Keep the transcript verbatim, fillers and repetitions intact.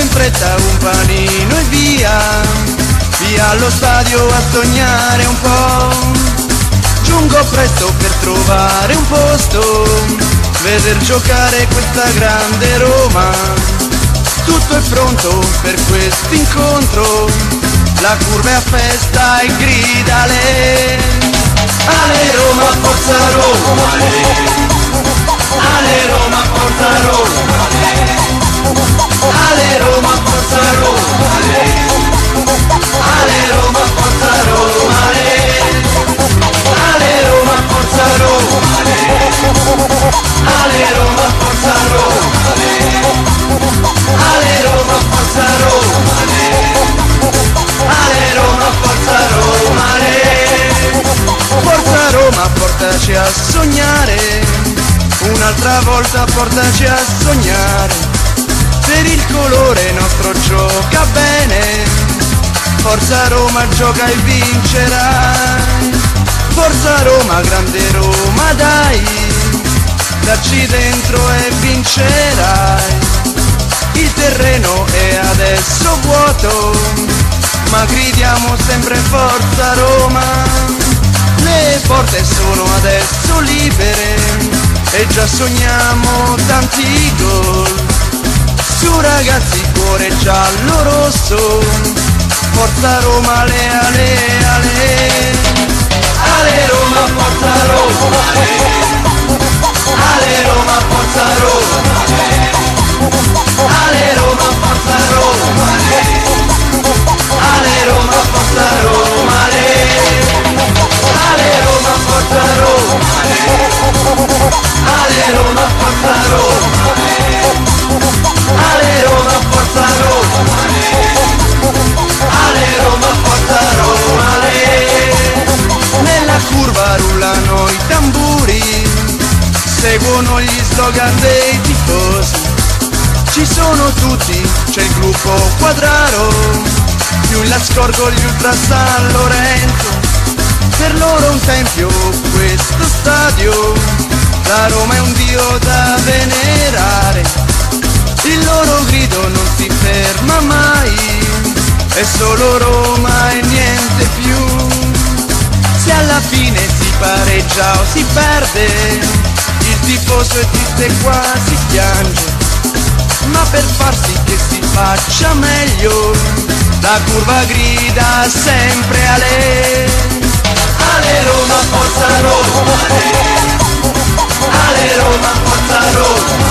in fretta un panino e via, via allo stadio a sognare un po'. Giungo presto per trovare un posto, veder giocare questa grande Roma. Tutto è pronto per questo incontro, la curva è a festa e grida Ale. Ale Roma, forza Roma, Ale. Ale Roma, forza Roma, Ale. Ale Roma, forza Roma, Ale. Ale Roma, forza Roma, Ale. Ale Roma, forza Roma, Ale. Ale Roma, forza Roma, Ale. Ale Roma, forza Roma, Ale. Ale Roma, forza Roma, Ale. Forza Roma, portaci a sognare, un'altra volta portaci a sognare. Per il colore nostro gioca bene, forza Roma, gioca e vincerai. Forza Roma, grande Roma, dai, dacci dentro e vincerai. Il terreno è adesso vuoto, ma gridiamo sempre forza Roma. Le porte sono adesso libere e già sogniamo tanti gol. Su ragazzi, cuore giallo rosso, forza Roma, ale ale ale. Ale Roma, forza Roma, ale. Ale Roma, forza Roma, ale. Ale Roma, forza Roma, ale. Ale Roma, forza Roma, ale. Ale Roma, forza Roma, ale. Ale Roma, forza Roma, ale. Ale Roma, forza Roma, ale. Ale Roma, forza Roma, ale. Nella curva rullano i tamburi, seguono gli slogan dei tifosi. Ci sono tutti, c'è il gruppo Quadraro, più in là scorgo gli Ultra San Lorenzo. Per loro un tempio questo stadio, la Roma è un dio da venerare. Il loro grido non si ferma mai, è solo Roma e niente più. Se alla fine si pareggia o si perde, il tifoso è triste e quasi piange. Ma per far sì che si faccia meglio, la curva grida sempre Ale. Ale Roma, forza Roma, Ale. Ale Roma, forza Roma,